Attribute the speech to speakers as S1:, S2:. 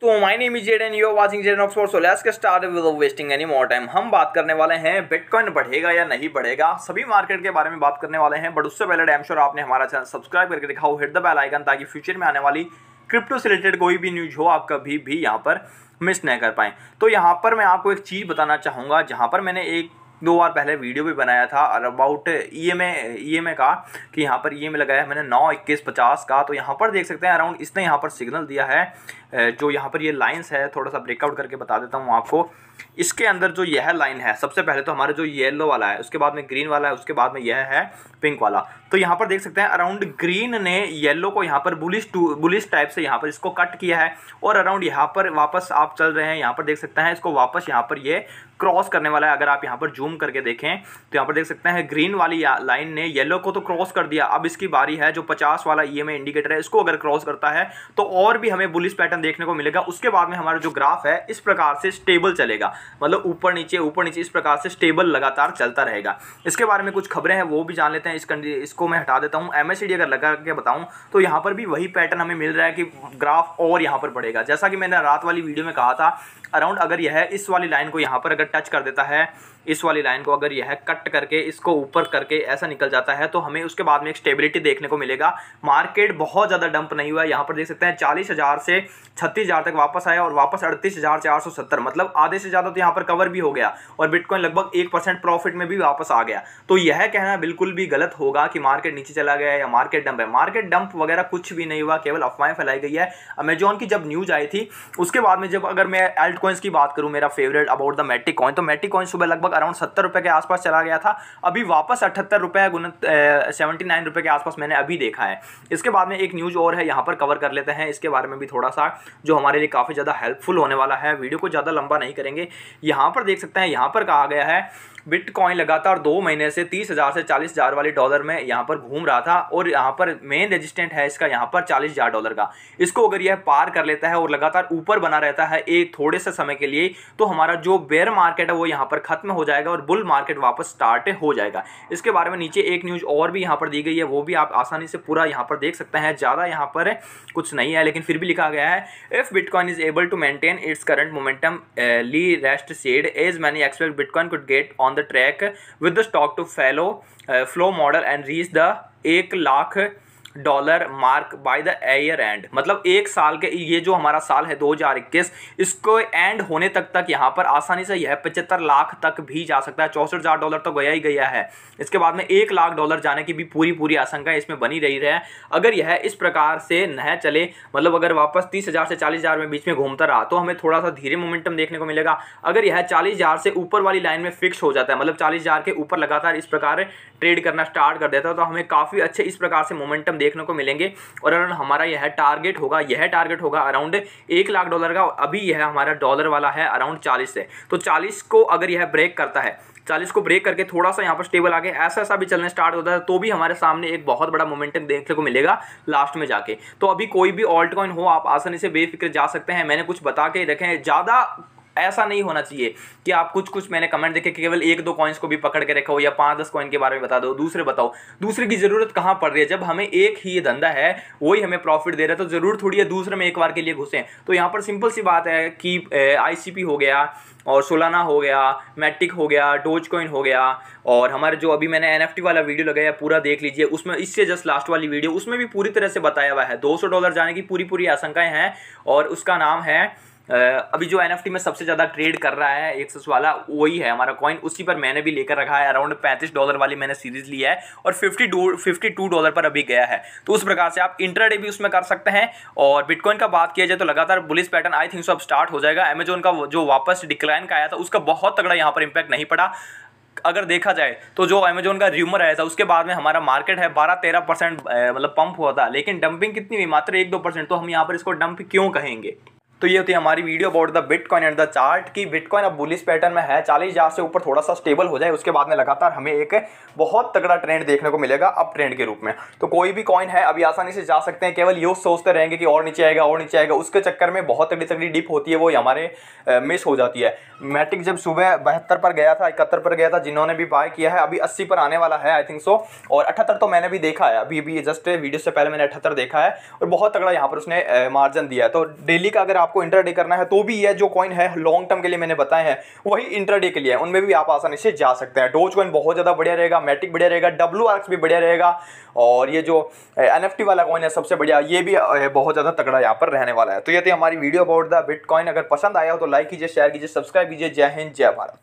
S1: दोस्तों, my name is Z and you are watching Z of sports. So let's get started without wasting any more time. हम बात करने वाले हैं bitcoin बढ़ेगा या नहीं बढ़ेगा, सभी मार्केट के बारे में बात करने वाले हैं। बट उससे पहले डैम श्योर आपने हमारा चैनल सब्सक्राइब करके रखा हो, हिट द बेल आइकन, ताकि फ्यूचर में आने वाली क्रिप्टो से रिलेटेड कोई भी न्यूज हो आप कभी भी यहाँ पर मिस नहीं कर पाएँ। तो यहाँ पर मैं आपको एक चीज़ बताना चाहूँगा, जहाँ पर मैंने एक दो बार पहले वीडियो भी बनाया था और अबाउट ईएमए का, कि यहाँ पर ईएमए लगाया है मैंने 9, 21, 50 का। तो यहाँ पर देख सकते हैं अराउंड इसने यहाँ पर सिग्नल दिया है। जो यहाँ पर ये लाइंस है, थोड़ा सा ब्रेकआउट करके बता देता हूँ आपको। इसके अंदर जो यह लाइन है, सबसे पहले तो हमारे जो येलो वाला है, उसके बाद में ग्रीन वाला है, उसके बाद में यह है पिंक वाला। तो यहाँ पर देख सकते हैं अराउंड ग्रीन ने येलो को यहाँ पर बुलिश टाइप से यहाँ पर इसको कट किया है और अराउंड यहाँ पर वापस आप चल रहे हैं। यहाँ पर देख सकते हैं इसको वापस यहाँ पर ये क्रॉस करने वाला है। अगर आप यहाँ पर जूम करके देखें तो यहाँ पर देख सकते हैं ग्रीन वाली लाइन ने येलो को तो क्रॉस कर दिया। अब इसकी बारी है, जो 50 वाला ईएमए इंडिकेटर है, इसको अगर क्रॉस करता है तो और भी हमें बुलिश पैटर्न देखने को मिलेगा। उसके बाद में हमारा जो ग्राफ है इस प्रकार से स्टेबल चलेगा, मतलब ऊपर नीचे इस प्रकार से स्टेबल लगातार चलता रहेगा। इसके बारे में कुछ खबरें हैं वो भी जान लेते हैं। इसको मैं हटा देता हूँ। एमएससीडी अगर लगा के बताऊँ तो यहाँ पर भी वही पैटर्न हमें मिल रहा है कि ग्राफ और यहाँ पर बढ़ेगा। जैसा कि मैंने रात वाली वीडियो में कहा था, अराउंड अगर यह इस वाली लाइन को यहाँ पर अगर टच कर देता है, इस वाली लाइन को अगर यह कट करके इसको ऊपर करके ऐसा निकल जाता है, तो हमें उसके बाद में एक स्टेबिलिटी देखने को मिलेगा। मार्केट बहुत ज़्यादा डंप नहीं हुआ है। यहाँ पर देख सकते हैं 40,000 से 36,000 तक वापस आया और वापस 38,470, मतलब आधे से ज़्यादा तो यहाँ पर कवर भी हो गया और बिटकॉइन लगभग 1% प्रॉफिट में भी वापस आ गया। तो यह कहना बिल्कुल भी गलत होगा कि मार्केट नीचे चला गया या मार्केट डंप है। मार्केट डंप वगैरह कुछ भी नहीं हुआ, केवल अफवाहें फैलाई गई है। अमेजॉन की जब न्यूज़ आई थी उसके बाद में, जब अगर मैं एल्ट कॉइन्स की बात करूँ, मेरा favourite about the Matic coin, तो मैटिक कॉइन सुबह लगभग अराउंड 70 रुपये के आसपास चला गया था। अभी वापस 78 रुपये 79 रुपये के आसपास मैंने अभी देखा है। इसके बाद में एक न्यूज़ और है, यहाँ पर कवर कर लेते हैं इसके बारे में भी थोड़ा सा, जो हमारे लिए काफ़ी ज़्यादा हेल्पफुल होने वाला है। वीडियो को ज़्यादा लंबा नहीं करेंगे। यहाँ पर देख सकते हैं, यहाँ पर कहा गया है बिटकॉइन लगातार 2 महीने से 30,000 से 40,000 वाले डॉलर में यहाँ पर घूम रहा था और यहाँ पर मेन रेजिस्टेंट है इसका यहाँ पर 40,000 डॉलर का। इसको अगर यह पार कर लेता है और लगातार ऊपर बना रहता है एक थोड़े से समय के लिए, तो हमारा जो बेयर मार्केट है वो यहाँ पर खत्म हो जाएगा और बुल मार्केट वापस स्टार्ट हो जाएगा। इसके बारे में नीचे एक न्यूज़ और भी यहाँ पर दी गई है, वो भी आप आसानी से पूरा यहाँ पर देख सकते हैं। ज़्यादा यहाँ पर कुछ नहीं है, लेकिन फिर भी लिखा गया है, if bitcoin is able to maintain its current momentum, Lee Rest said, as many expect bitcoin could get on the track with the stock to flow model and reach the 1,00,000 mark by the year end. मतलब एक साल के, ये जो हमारा साल है 2021, इसको एंड होने तक यहाँ पर आसानी से यह 75 लाख तक भी जा सकता है। 64,000 डॉलर तो गया ही गया है। इसके बाद में 1,00,000 डॉलर जाने की भी पूरी आशंका इसमें बनी रही है। अगर यह इस प्रकार से न चले, मतलब अगर वापस 30,000 से 40,000 में बीच में घूमता रहा, तो हमें थोड़ा सा धीरे मोमेंटम देखने को मिलेगा। अगर यह 40,000 से ऊपर वाली लाइन में फिक्स हो जाता है, मतलब 40,000 के ऊपर लगातार इस प्रकार ट्रेड करना स्टार्ट कर देता है, तो हमें काफ़ी अच्छे इस प्रकार से मोमेंटम देखने को मिलेंगे। और अराउंड हमारा यह टारगेट होगा अराउंड 1,00,000 डॉलर का। अभी यह हमारा डॉलर वाला है अराउंड 40 से, तो 40 को अगर यह ब्रेक करता है, 40 को ब्रेक करके थोड़ा सा यहाँ पर स्टेबल आगे ऐसा भी चलने स्टार्ट होता है, तो भी हमारे सामने एक बहुत बड़ा मोमेंटम देखने को मिलेगा लास्ट में जाके। तो अभी कोई भी ऑल्ट कॉइन हो, आप आसानी से बेफिक्र जा सकते हैं। मैंने कुछ बता के रखे हैं, ज़्यादा ऐसा नहीं होना चाहिए कि आप कुछ मैंने कमेंट देखे कि केवल 1-2 कॉइन्स को भी पकड़ के रखो या 5-10 कॉइन के बारे में बता दो, दूसरे बताओ। दूसरे की जरूरत कहाँ पड़ रही है? जब हमें एक ही धंधा है, वही हमें प्रॉफिट दे रहा है, तो जरूर थोड़ी है दूसरे में एक बार के लिए घुसें। तो यहाँ पर सिंपल सी बात है कि ICP हो गया और सोलाना हो गया, मैटिक हो गया, डोज कॉइन हो गया, और हमारे जो अभी मैंने NFT वाला वीडियो लगाया पूरा देख लीजिए, उसमें इससे जस्ट लास्ट वाली वीडियो, उसमें भी पूरी तरह से बताया हुआ है। $200 जाने की पूरी आशंकाएं हैं और उसका नाम है अभी जो NFT में सबसे ज़्यादा ट्रेड कर रहा है एक्सेस वाला, वही है हमारा कॉइन। उसी पर मैंने भी लेकर रखा है। अराउंड $35 वाली मैंने सीरीज़ लिया है और $52 पर अभी गया है। तो उस प्रकार से आप इंट्राडे भी उसमें कर सकते हैं। और बिटकॉइन का बात किया जाए तो लगातार bullish pattern I think so अब स्टार्ट हो जाएगा। अमेजॉन का जो वापस डिक्लाइन का आया था, उसका बहुत तगड़ा यहाँ पर इम्पैक्ट नहीं पड़ा। अगर देखा जाए तो जो अमेजॉन का र्यूमर आया था, उसके बाद में हमारा मार्केट है 12-13% मतलब पंप हुआ था, लेकिन डंपिंग कितनी हुई? मात्र 1-2%। तो हम यहाँ पर इसको डंप क्यों कहेंगे? तो ये होती है हमारी video about the bitcoin and the chart की बिटकॉइन अब बुलिश पैटर्न में है। 40,000 से ऊपर थोड़ा सा स्टेबल हो जाए, उसके बाद में लगातार हमें एक बहुत तगड़ा ट्रेंड देखने को मिलेगा अप ट्रेंड के रूप में। तो कोई भी कॉइन है अभी आसानी से जा सकते हैं। केवल ये सोचते रहेंगे कि और नीचे आएगा, उसके चक्कर में बहुत तगड़ी डिप होती है, वो हमारे मिस हो जाती है। मैटिक जब सुबह 72 पर गया था, 71 पर गया था, जिन्होंने भी बाय किया है, अभी 80 पर आने वाला है आई थिंक सो। और 78 तो मैंने भी देखा है, अभी जस्ट वीडियो से पहले मैंने 78 देखा है और बहुत तगड़ा यहाँ पर उसने मार्जिन दिया है। तो डेली का अगर आप आपको इंट्राडे करना है तो भी ये जो कॉइन है लॉन्ग टर्म के लिए मैंने बताए हैं वही इंट्राडे के लिए है, उनमें भी आप आसानी से जा सकते हैं। डोज कॉइन बहुत ज़्यादा बढ़िया रहेगा, मैटिक बढ़िया रहेगा, WRX भी बढ़िया रहेगा, और ये जो NFT वाला कॉइन है सबसे बढ़िया, ये भी बहुत ज़्यादा तगड़ा यहाँ पर रहने वाला है। तो ये थी हमारी वीडियो अबाउट द बिटकॉइन। अगर पसंद आया हो तो लाइक कीजिए, शेयर कीजिए, सब्सक्राइब कीजिए। जय हिंद, जय भारत।